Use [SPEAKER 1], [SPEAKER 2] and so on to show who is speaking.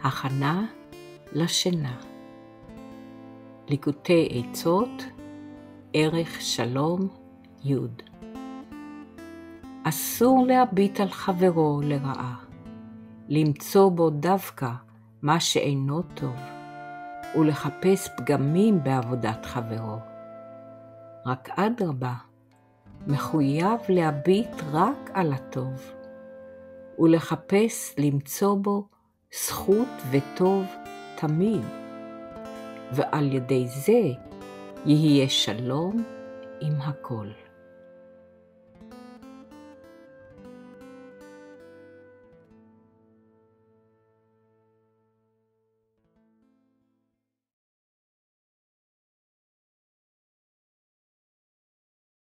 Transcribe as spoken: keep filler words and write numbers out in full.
[SPEAKER 1] הכנה לשינה. ליקוטי עצות, ערך שלום, י'. אסור להביט על חברו לרעה, למצוא בו דווקא מה שאינו טוב, ולחפש פגמים בעבודת חברו. רק אדרבה, מחויב להביט רק על הטוב, ולחפש למצוא בו זכות וטוב תמיד, ועל ידי זה יהיה שלום עם הכל.